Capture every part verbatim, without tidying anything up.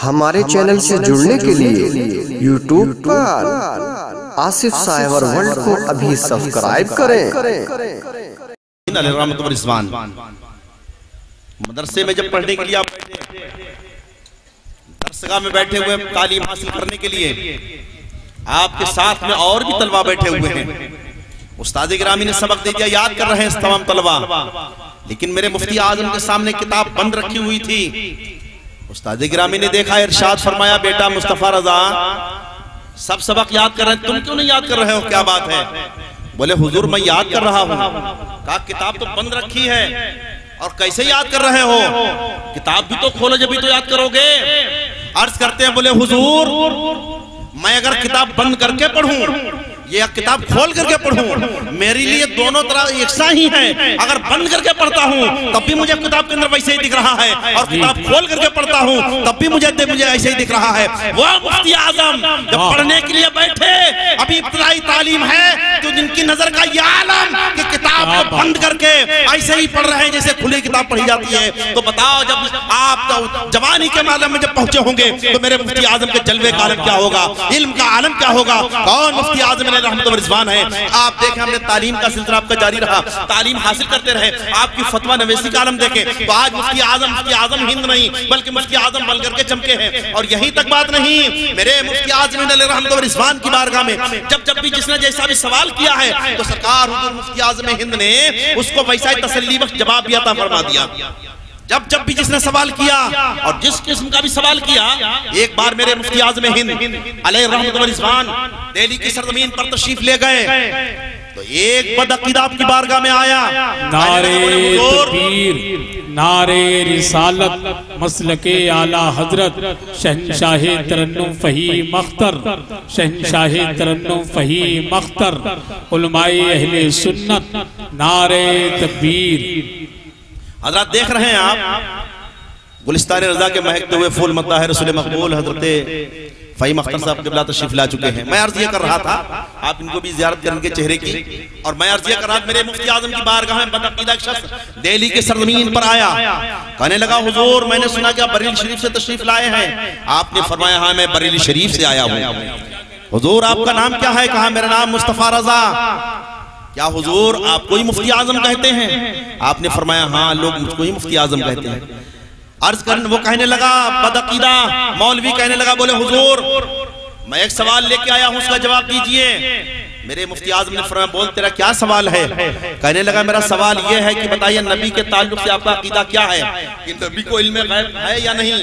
हमारे चैनल से जुड़ने के लिए यूट्यूब पर आसिफ साइबर वर्ल्ड को अभी सब्सक्राइब करें। मदरसे में जब पढ़ने के लिए आप दरसगाह में बैठे हुए तालीम हासिल करने के लिए आपके साथ में और भी तलबा बैठे हुए हैं। उस्ताद गिरामी ने सबक दे दिया, याद कर रहे हैं तमाम तलबा, लेकिन मेरे मुफ्ती आजम के सामने किताब बंद रखी हुई थी। उस्ताद गिरामी ने देखा, इरशाद फरमाया, बेटा मुस्तफा रजा सब सबक याद कर रहे हैं, तुम क्यों नहीं याद कर रहे हो, क्या बात है? बोले हुजूर मैं याद कर रहा हूँ। कहा किताब तो बंद रखी है और कैसे याद कर रहे हो? किताब भी तो खोलो जब भी तो याद करोगे। अर्ज करते हैं, बोले हुजूर मैं अगर किताब बंद करके पढ़ूं ये किताब खोल करके पढ़ूं, मेरे लिए दोनों तरह एक सा ही है। अगर बंद करके पढ़ता हूं तब भी मुझे किताब के अंदर वैसे ही दिख रहा है, और किताब खोल करके पढ़ता हूं तब भी मुझे मुझे ऐसे ही दिख रहा है। वो मुफ्ती आजम जब पढ़ने के लिए बैठे, अभी इब्तिदाई तालीम है, तो जिनकी नजर का ये आलम कि किताब को बंद करके ऐसे ही पढ़ रहे हैं जैसे खुली किताब पढ़ी जाती है। तो बताओ जब आप तो जवानी के आलम में जब पहुंचे होंगे तो मेरे मुफ्ती आजम के जलवे का आलम क्या होगा, इल्म का आलम क्या होगा? कौन मुफ्ती आजम रहमत व रिज़वान है। आप देखें, हमने तालीम का सिलसिला आपका जारी रहा, तालीम हासिल करते रहे, आपकी फतवा नवेसी का आलम देखें तो आज मुफ्ती आजम मुफ्ती आजम हिंद नहीं बल्कि मुफ्ती आजम बन करके चमके हैं। और यहीं तक बात नहीं, मेरे मुफ्ती आजम रहमत व रिज़वान की बारगाह में जब जब भी जिसने जैसा भी सवाल किया है तो सरकार हुजूर मुफ्ती आजम हिंद ने उसको वैसा ही तसल्ली बख्श जवाब भी अता फरमा दिया। जब जब भी जिसने सवाल किया और जिस किस्म का भी सवाल किया, एक बार मेरे मुफ्ती आज़म हिंद अलैहि रहमत व रिज़वान दिल्ली की सरजमीन पर तशरीफ ले गए तो एक बदअकीदा आपकी बारगाह में आया, नारे तकबीर, नारे रिसालत, मसलके आला हजरत, शहंशाहे तरन्नुम फहीम अख्तर, शहंशाहे तरन्नुम फहीम अख्तर, उलमाए अहले सुन्नत, नारे तकबीर। हज़रात देख रहे हैं आप, गुलिस्तान रज़ा के महकते हुए फूल मद्दा है रसूल मकबूल हज़रत फ़हीम अख्तर साहब क़िबला तशरीफ ला चुके हैं। मैं अर्ज़ ये कर रहा था, आप इनको भी ज़ियारत करें इनके चेहरे की, और मैं अर्ज़ ये कर रहा था, मेरे मुफ्ती आज़म की बारगाह में बदअक़ीदा शख्स दिल्ली की सरज़मीन पर आया, कहने लगा हुजूर मैंने सुना कि आप बरेली शरीफ से तशरीफ लाए हैं। आपने फरमाया हाँ मैं बरेली शरीफ से आया हूँ। हुजूर आपका नाम क्या है? कहा मेरा नाम मुस्तफ़ा रज़ा। क्या हुजूर आपको ही मुफ्ती आजम कहते हैं? आपने फरमाया हाँ लोग मुझको ही मुफ्ती आजम कहते हैं। अर्ज कर वो कहने लगा, बदअकीदा मौलवी कहने लगा, बोले हुजूर मैं एक सवाल लेके आया हूँ, उसका जवाब दीजिए। मेरे मुफ्ती आजम ने फरमाया बोल तेरा क्या सवाल है? कहने लगा मेरा सवाल ये है कि बताइए नबी के ताल्लुक से आपका अकीदा क्या है, कि नबी को इल्म गैब है या नहीं?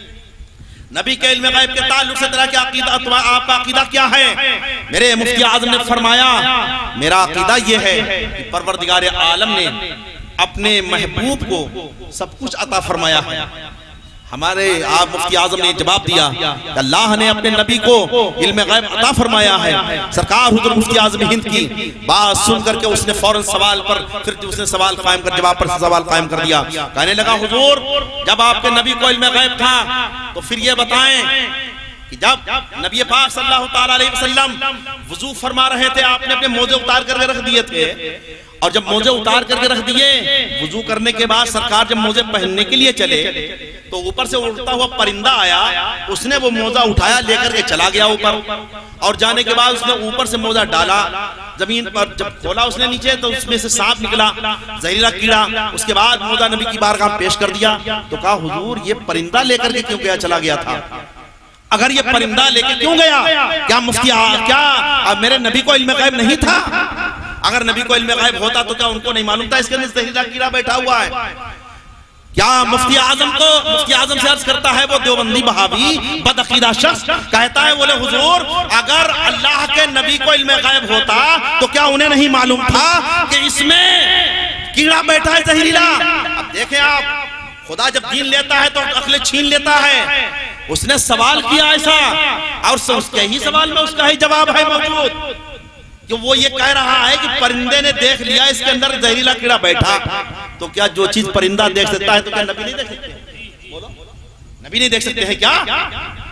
नबी के इल्म गैब के ताल्लुक से तेरा क्या अकीदा, आपका अकीदा क्या है? मेरे मुफ्ती आज़म ने फरमाया मेरा अकीदा यह है कि परवरदिगार आलम ने अपने महबूब को सब कुछ अता फरमाया है। हमारे आप मुफ्ती आज़म ने जवाब दिया कि अल्लाह ने अपने नबी को इल्म गैब अता फरमाया है। सरकार हुजूर मुफ्ती आज़म हिंद की बात सुन करके उसने फौरन सवाल पर फिर उसने सवाल कायम कर जवाब पर सवाल कायम कर दिया। कहने लगा हुजूर जब आपके नबी को इल्म गैब था तो फिर ये बताएं कि जब नबी पाक सल्लल्लाहु ताला अलैहि वसल्लम वुजू फरमा रहे थे, आपने अपने मोजे उतार करके रख दिए थे, और जब मोजे उतार करके रख दिए, वुजू करने के बाद सरकार जब मोजे पहनने के लिए चले तो ऊपर से उड़ता हुआ परिंदा आया, उसने वो मोजा उठाया लेकर के चला गया ऊपर, और जाने के बाद उसने ऊपर से मोजा डाला जमीन पर, जब खोला उसने नीचे तो उसमें से सांप निकला, जहरीला कीड़ा। उसके बाद मोजा नबी की बारगाह में पेश कर दिया तो कहा हुजूर ये परिंदा लेकर के क्यों गया, चला गया था? अगर ये परिंदा लेके क्यों गया? क्या मुफ्ती क्या अब मेरे नबी को इल्म गैब नहीं था? अगर नबी को इल्म गैब होता तो क्या उनको नहीं मालूम था इसके अंदर जहरीला कीड़ा बैठा हुआ है? क्या मुफ्ती आजम को मुफ्ती आजम से अर्ज करता है वो देवबंदी बहावी बदअकीदा शख्स, कहता है बोले हुजूर अगर अल्लाह के नबी को इल्म गैब होता तो क्या उन्हें नहीं मालूम था कि इसमें कीड़ा बैठा है जहरीला? अब देखें आप, खुदा जब दीन लेता है तो अक्ल छीन लेता है। उसने सवाल किया ऐसा, और उसके ही सवाल में उसका ही जवाब है मौजूद, कि वो ये कह रहा है कि परिंदे ने देख लिया इसके अंदर जहरीला कीड़ा बैठा। तो क्या जो चीज परिंदा देख सकता है तो क्या नबी नहीं देख सकते? बोलो, नबी नहीं देख सकते हैं क्या?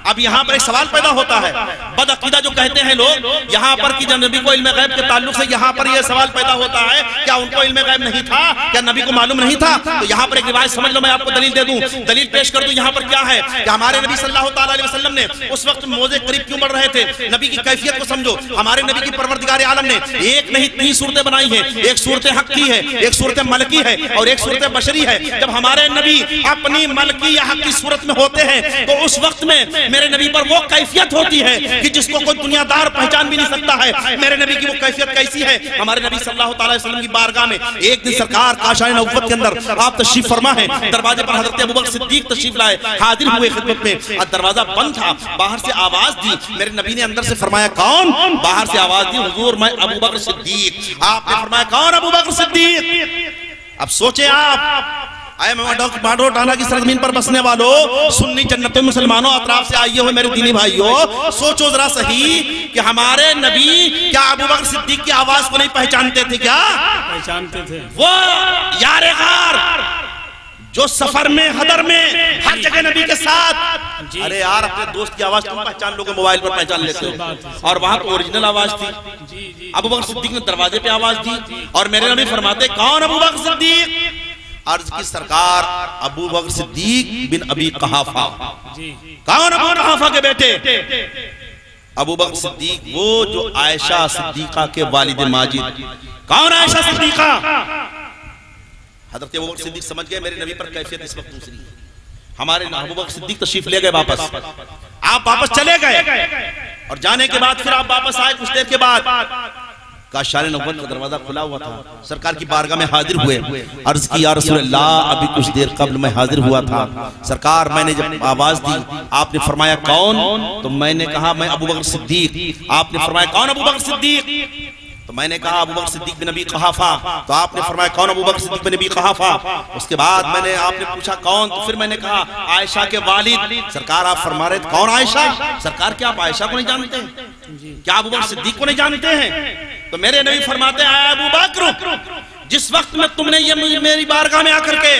अब यहाँ पर एक सवाल पैदा होता है, बदअकीदा जो कहते हैं लोग यहाँ पर कि जब नबी को इल्म गैब के ताल्लुक से यहाँ पर यह सवाल पैदा होता है, क्या उनको इल्म गैब नहीं था, क्या नबी को मालूम नहीं था? तो यहाँ पर एक रिवायत समझ लो, मैं आपको दलील दे दूं, दलील पेश कर दूं। यहाँ पर क्या है कि हमारे नबी सल्लल्लाहु अलैहि वसल्लम ने उस वक्त मौजे करीब क्यों बढ़ रहे थे, नबी की कैफियत को समझो। हमारे नबी की परवरदिगार आलम ने एक नहीं तीन सूरतें बनाई हैं, एक सूरत हक की है, एक सूरत मलकी है और एक सूरत बशरी है। जब हमारे नबी अपनी मलकी या हक की सूरत में होते हैं तो उस वक्त में मेरे नबी पर वो कैफियत होती है कि जिसको कोई दुनियादार पहचान भी नहीं सकता है। मेरे नबी की वो कैफियत कैसी है? हमारे नबी सल्लल्लाहु अलैहि वसल्लम की बारगाह में एक दिन सरकार काशाए नबुव्वत के अंदर आप तशरीफ फरमा है, दरवाजे पर हजरत अबू बकर सिद्दीक तशरीफ लाए, हाजिर हुए खिदमत में। और दरवाजा बंद था, बाहर से आवाज दी, मेरे नबी ने अंदर से फरमाया कौन? बाहर से आवाज दी, हुजूर मैं अबू बकर सिद्दीक। आपने फरमाया कौन अबू बकर सिद्दीक? अब सोचे आप, आए बाडो टाला की सरजमीन पर बसने वालों, सुन्नी जन्नतों मुसलमानों, अतराफ से आइए हो मेरे दीनी भाइयों, सोचो जरा सही कि हमारे नबी क्या अबू बकर सिद्दीक की आवाज को नहीं पहचानते थे? क्या पहचानते थे? वो यारे गार जो सफर में हदर में हर जगह नबी के साथ, अरे यार अपने दोस्त की आवाज तुम पहचान लोगे, मोबाइल पर पहचान लेते हो, और वहां तो ओरिजिनल आवाज थी। अबू बकर सिद्दीक ने दरवाजे पे आवाज दी और मेरे नबी फरमाते कौन अबू बकर सिद्दीक? अर्ज की सरकार अबू बकर सिद्दीक बिन अबी कहाफा। कौन अबू कहाफा के बेटे? अबू बकर सिद्दीक वो जो आयशा सिद्दीका के वालिद माजिद। कौन आयशा सिद्दीका? हजरत अबू बकर सिद्दीक समझ गए मेरे नबी पर कैफियत इस वक्त दूसरी है। हमारे अबू बकर सिद्दीक तशरीफ ले गए वापस, आप वापस चले गए और जाने के बाद फिर आप वापस आए कुछ देर के बाद, काशाए नबुव्वत का दरवाजा खुला हुआ था, सरकार की बारगाह में हाजिर हुए, अर्ज की या रसूल अल्लाह अभी कुछ देर कब्ल मैं हाजिर हुआ था सरकार, मैंने जब आवाज दी आपने फरमाया कौन? तो मैंने कहा मैं अबू बकर सिद्दीक। आपने फरमाया कौन अबू बकर सिद्दीक? तो मैंने कहा अबू बकर सिद्दीक बिन अबी कहाफा। तो आपने फरमाया कौन अबू बकर सिद्दीक बिन अबी कहाफा? उसके बाद मैंने आपने पूछा कौन? तो फिर मैंने कहा आयशा के वालिद। सरकार आप फरमा रहे कौन आयशा? सरकार क्या आप आयशा को नहीं जानते हैं? क्या अबू बकर सिद्दीक को नहीं जानते हैं? तो मेरे नबी फरमाते हैं अबू बकर, जिस वक्त में तुमने ये मेरी बारगाह में आकर के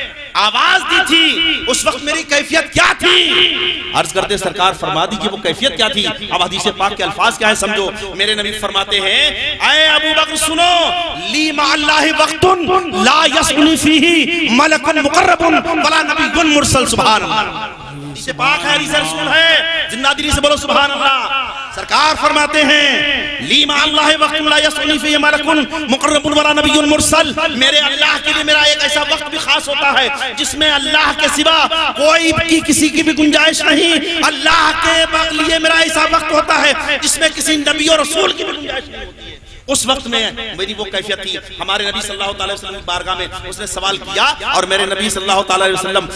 आवाज दी थी उस वक्त मेरी कैफियत क्या थी? अर्ज करते सरकार फरमा दी कि वो कैफियत क्या थी। अब हदीस पाक के अल्फाज क्या है समझो। मेरे नबी फरमाते हैं ऐ अबू बकर सुनो, ली मअल्लाहि वक्तुन ला यसनी फीही मलकुन मुकर्रबुन वला नबियुन मुरसल। सुभान अल्लाह, इसे पाक है, हदीस रसूल है, जिंदा दिली से बोलो सुभान अल्लाह। सरकार फरमाते हैं ली मअल्लाहि वक्तुन ला यसनी फीही मलकुन मुकर्रबुन वला नबियुन मुरसल। मेरे अल्लाह के लिए मेरा एक ऐसा वक्त भी खास होता है जिसमें अल्लाह के सिवा कोई की किसी की भी गुंजाइश नहीं। अल्लाह के लिए मेरा ऐसा वक्त होता है जिसमें किसी नबी और रसूल की भी गुंजाइश नहीं होती है। उस वक्त में मेरी वो कैफियत थी। हमारे नबी सल्लल्लाहु अलैहि वसल्लम की बारगाह में उसने सवाल किया और मेरे नबी सल्लल्लाहु अलैहि वसल्लम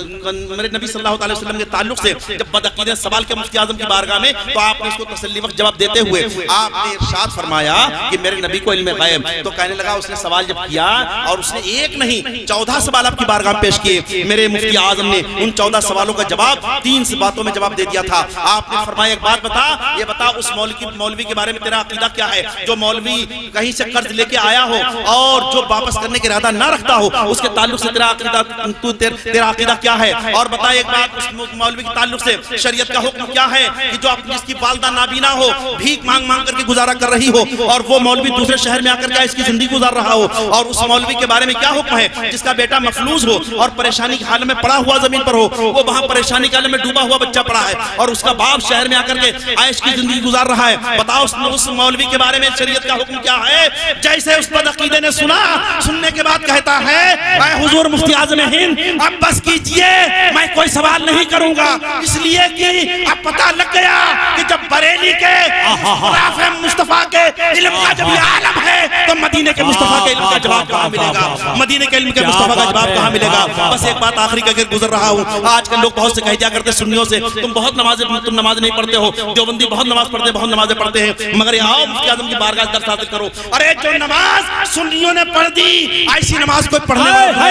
मेरे नबी सल्लल्लाहु अलैहि वसल्लम के ताल्लुक से जब बदअकीदत सवाल के मुफ्ती आजम की बारगाह में, तो आपने उसको तसल्ली वक्त जवाब देते हुए आपने इरशाद फरमाया कि मेरे नबी को इल्म गैब। तो कहने लगा उसने सवाल जब किया और उसने एक नहीं चौदह सवाल आपकी बारगाह में पेश किए, मेरे मुफ्ती आजम ने उन चौदह सवालों का जवाब तीन बातों में जवाब दे दिया था। आपने फरमाया एक बात बता, ये बता उस मौलवी मौलवी के बारे में तेरा अकीदा क्या है जो मौलवी कहीं से कर्ज लेके आया हो और जो वापस करने का इरादा ना रखता हो, उसके ताल्लुक से तेरा अकीदा तू तेर, तेरा अकीदा क्या है? और बता एक बात उस मौलवी के ताल्लुक से शरीयत का हुक्म क्या है कि जो अपनी इसकी वालिदा नाबीना हो, भीख मांग मांग करके गुजारा कर रही हो और वो मौलवी दूसरे शहर में आकर के इसकी जिंदगी गुजार रहा हो, और उस मौलवी के बारे में क्या हुक्म है जिसका बेटा मफलूज हो और परेशानी के हाल में पड़ा हुआ जमीन पर हो, वो वहां परेशानी के हाल में डूबा हुआ बच्चा पड़ा है और उसका बाप शहर में आकर के आयश की जिंदगी गुजार रहा है। बताओ उस मौलवी के बारे में शरीयत का हुक्म क्या है? जैसे उस बदअकीदे ने सुना, सुनने के बाद कहता है मैं हुजूर मुफ्ती आज़म हिंद अब बस कीजिए, मैं कोई सवाल नहीं करूंगा, इसलिए कि अब पता लग गया कि जब बरेली के मुस्तफा के इल्म का जब आलम है तो मदीने के मुस्तफा के इल्म का जवाब कहां मिलेगा? मदीने के इल्म के मुस्तफा का जवाब कहां मिलेगा? बस एक बात आखिरी करके गुजर रहा हूं। आजकल लोग बहुत से कह दिया करते सुन्नियों से तुम बहुत नमाज तुम नमाज नहीं पढ़ते हो, देवबंदी बहुत नमाज पढ़ते बहुत नमाजें पढ़ते हैं, मगर आओ मुफ्ती आज़म की बारगाह दर्स हासिल करो। अरे जो नमाज सुन्नियों ने पढ़ दी, ऐसी नमाज कोई पढ़ने वाला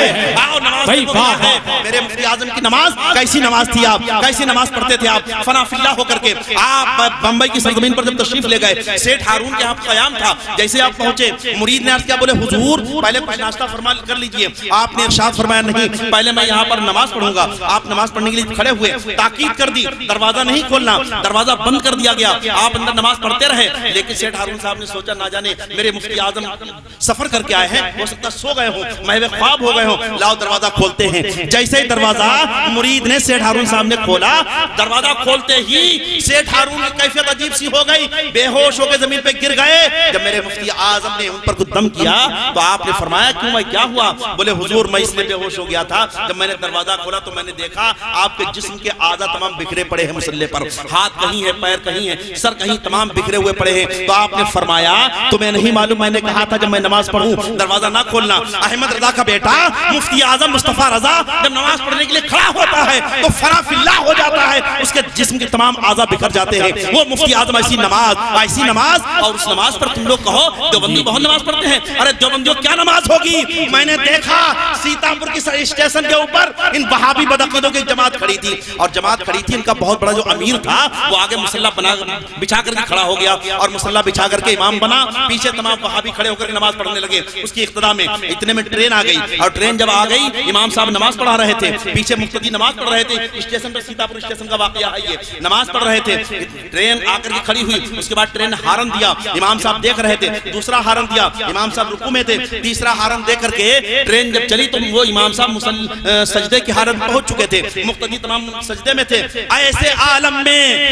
है? मेरे मुफ्ती आजम की नमाज कैसी नमाज थी? आप कैसी नमाज पढ़ते थे? आप फना फिल्ला होकर के आप बंबई की सरजमीन पर जब तशरीफ ले गए, सेठ हारून के यहाँ क़याम था, जैसे आप पहुंचे मुरीद ने अर्ज़ किया, बोले हुजूर पहले कुछ नाश्ता फरमा कर लीजिए। आपने इरशाद फरमाया नहीं, पहले मैं यहाँ पर नमाज पढ़ूंगा। आप नमाज पढ़ने के लिए खड़े हुए, ताकीद कर दी, दरवाजा नहीं खोलना, दरवाजा बंद कर दिया गया। आप अंदर नमाज पढ़ते रहे, लेकिन सेठ हारून साहब ने सोचा ना जाने मेरे मुफ्ती आजम सफर करके आए हैं, हो सकता सो गए हो, महवे ख्वाब हो गए हो, लाओ दरवाजा खोलते हैं। जैसे ही दरवाजा मुरीद ने सेठ हारून साहब ने खोला, दरवाजा खोलते ही सेठ हारून की कैफियत अजीब सी हो गई, बेहोश होकर जमीन पे गिर गए। जब मेरे मुफ्ती आजम ने उन पर कुछ दम किया तो आपने फरमाया क्यों भाई क्या हुआ? बोले हुजूर मैं इसलिए बेहोश हो गया था, जब मैंने दरवाजा खोला तो मैंने देखा आपके जिस्म के आज़ा तमाम बिखरे पड़े हैं मुसल्ले पर, हाथ कहीं है, पैर कहीं है, सर कहीं, तमाम बिखरे हुए पड़े हैं। तो आपने फरमाया तुम्हें नहीं मालूम मैंने कहा था जब मैं नमाज पढ़ूं दरवाजा ना खोलना। अहमद रजा का बेटा मुफ्ती आजम मुस्तफा रजा जब नमाज पढ़ने के लिए खड़ा होता है तो फना फिल्ला हो जाता है, उसके जिस्म के तमाम आज़ा बिखर जाते हैं। वो मुफ्ती आजम ऐसी नमाज, ऐसी नमाज, और उस नमाज पर तुम लोग कहो देवबंदी बहुत नमाज पढ़ते हैं। अरे देवबंदियों क्या नमाज होगी? मैंने देखा सीतापुर की स्टेशन के ऊपर इन वहाबी बदअकीदों की जमात खड़ी थी, और जमात खड़ी थी, इनका बहुत बड़ा जो अमीर था वो आगे मुसल्ला बना बिछा करके खड़ा हो गया, और मुसल्ला बिछा करके इमाम बना, पीछे तमाम वहाबी खड़े होकर नमाज पढ़ने लगे उसकी इक्तदा में। इतने में ट्रेन आ गई, और ट्रेन जब आ गई इमाम साहब नमाज पढ़ा रहे थे, पीछे मुक्तदी नमाज पढ़ रहे थे। स्टेशन पर सीतापुर स्टेशन का वाकया है ये, नमाज पढ़ रहे थे, ट्रेन आकर के खड़ी हुई, उसके बाद ट्रेन हारन दिया, इमाम साहब देख रहे थे, दूसरा हारन दिया, इमाम साहब रुकू में थे, तीसरा हारन दे करके ट्रेन जब चली तो वो इमाम साहब मुसल सजदे की हालत पहुंच चुके थे, मुक्तदी तमाम सजदे में थे। ऐसे आलम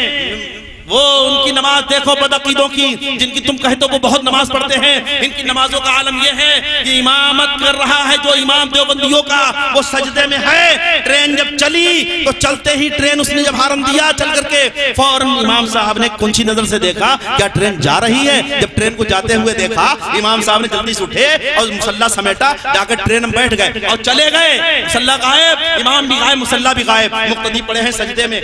में वो उनकी नमाज देखो बदअकीदों की, जिनकी तुम कहते हो वो बहुत नमाज पढ़ते हैं, इनकी नमाजों का आलम ये है कि इमामत कर रहा है जो इमाम देवबंदियों का, वो सजदे में है। ट्रेन जब चली तो चलते ही ट्रेन उसने जब हारन दिया चल करके, फौरन इमाम साहब ने कुंची नजर से देखा क्या ट्रेन जा रही है। जब ट्रेन को जाते हुए देखा, इमाम साहब ने जल्दी से उठे और मुसल्ला समेटा, जाकर ट्रेन में बैठ गए और चले गए। मुसल्ला गायब, इमाम भी गायब, मुसल्ला भी गायब, मुक्तदी पड़े हैं सजदे में।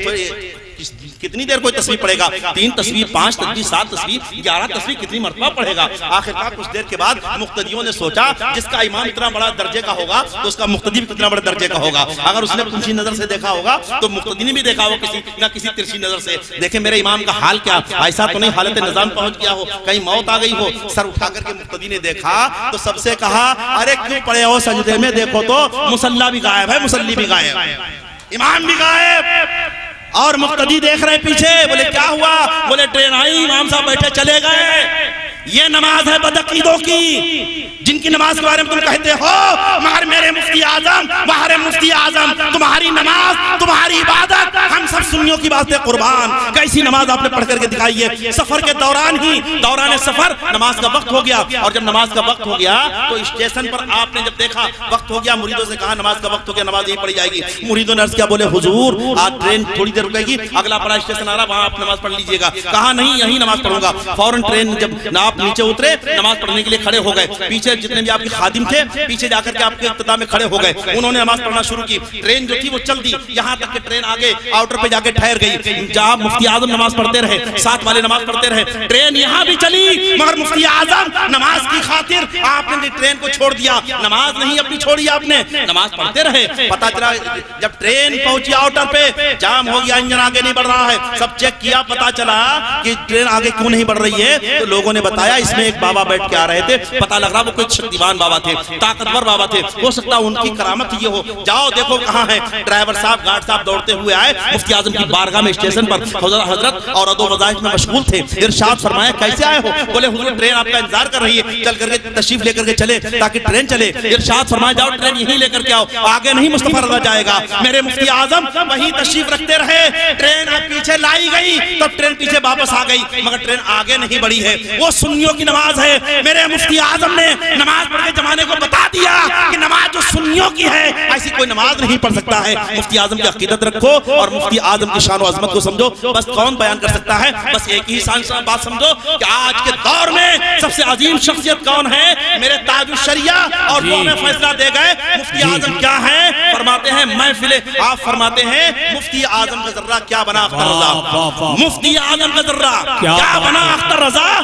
एक कितनी देर कोई तस्वीर पढ़ेगा? तीन तस्वीर, पांच तस्वीर, सात तस्वीर, ग्यारह तस्वीर, कितनी मरतबा पढ़ेगा? आखिरकार कुछ देर के बाद मुक्तदियों ने सोचा जिसका इमाम इतना बड़ा दर्जे का होगा तो उसका मुक्तदी भी कितना बड़ा दर्जे का होगा। अगर उसने कुंची नजर से देखा होगा तो मुक्तदी ने भी देखा होगा किसी ना किसी तिरछी नजर से। देखे मेरे इमाम का हाल क्या, ऐसा तो नहीं हालत निजाम पहुंच गया हो, कहीं मौत आ गई हो। सर उठा करके मुक्तदी ने देखा तो सबसे कहा अरे क्यों पड़े हो सजदे में? देखो तो मुसल्ला भी गायब है, मुसल्ली भी गायब, इमाम भी गायब, और मुक्तदी देख रहे पीछे। बोले क्या हुआ? बोले ट्रेन आई, इमाम साहब बैठे चले गए। ये नमाज है बदअकीदों की, जिनकी नमाज के बारे में तुम कहते हो मगर मेरे मुफ्ती आजम, तुम्हारे मुफ्ती आजम, तुम्हारी नमाज, तुम्हारी इबादत, हम सब सुन्नियों की बातें कुर्बान। कैसी नमाज आपने पढ़ करके दिखाई है? सफर के दौरान ही, दौरान सफर नमाज का वक्त हो गया, और जब नमाज का वक्त हो गया तो स्टेशन पर आपने जब देखा वक्त हो गया, मुरीदों से कहा नमाज का वक्त हो गया, नमाज यही पढ़ी जाएगी। मुरीदों ने अर्ज किया, बोले हुजूर आज ट्रेन थोड़ी देर रुकेगी, अगला बड़ा स्टेशन आ रहा, वहां आप नमाज पढ़ लीजिएगा। कहा नहीं, यही नमाज पढ़ूंगा। फौरन ट्रेन जब आप नीचे उतरे, नमाज पढ़ने के लिए खड़े हो गए, पीछे जितने भी आपके खादिम थे पीछे जाकर के आपके इब्तिदा में खड़े हो गए, उन्होंने नमाज पढ़ना शुरू की। ट्रेन जो थी वो चल दी, यहाँ तक कि ट्रेन आगे आउटर पे जाके ठहर गई, जहाँ मुफ्ती आजम नमाज पढ़ते रहे, साथ वाले नमाज पढ़ते रहे। ट्रेन यहाँ भी चली मगर मुफ्ती आजम नमाज की खातिर आपने ट्रेन को छोड़ दिया, नमाज नहीं अपनी छोड़ी, आपने नमाज पढ़ते रहे। पता चला जब ट्रेन पहुंची आउटर पे, जाम हो गया, इंजन आगे नहीं बढ़ रहा है, सब चेक किया, पता चला कि ट्रेन आगे क्यों नहीं बढ़ रही है। तो लोगों ने बताया इसमें एक बाबा बैठ के आ रहे थे, पता लग रहा वो कोई शक्तिवान बाबा थे, ताकतवर बाबा थे, हो सकता उनकी करामत ये हो। जाओ देखो कहाँ है। ड्राइवर साहब, गार्ड साहब दौड़ते हुए आए मुफ्ती आजम की बारगाह में, स्टेशन पर हजरत और अदो वज़ाइफ में मशगूल थे। इरशाद फरमाया कैसे आए हो? बोले हुजूर ट्रेन आपका इंतजार कर रही है, चल करके तशरीफ लेकर के चले ताकि ट्रेन चले। इरशाद फरमाया जाओ ट्रेन यहीं लेकर के आओ, आगे नहीं मुस्तफा रज़ा जाएगा। मेरे मुफ्ती आजम वहीं तशरीफ रखते रहे, ट्रेन अब पीछे लाई गई, तब ट्रेन पीछे वापस आ गई, मगर ट्रेन आगे नहीं बढ़ी है। वो सुन्नियों की नमाज है। मेरे मुफ्ती आजम ने नमाज पढ़ के जमाने को बता दिया कि नमाज जो सुन्नियों की है ऐसी कोई नमाज नहीं पढ़ सकता है। मुफ्ती आजम की अकीदत रखो और मुफ्ती आजम की शान और अजमत को समझो। बस कौन बयान कर सकता है? बस एक ही शान बात समझो कि आज के दौर में सबसे अजीम शख्सियत कौन है? मेरे ताजुश शरिया और वो हमें फैसला दे गए मुफ्ती आजम क्या है। फरमाते हैं महफिले, आप फरमाते हैं मुफ्ती आजम का जर्रा क्या बना अख्तर रजा, मुफ्ती आजम का जर्रा क्या बना अख्तर रजा।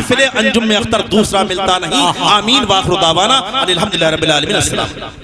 महफिल अंजुम में अख्तर दूसरा मिलता नहीं। आमीन वाखिर दावाना अनिल हम्दुलिल्लाहि रब्बिल आलमीन। अस्सलाम।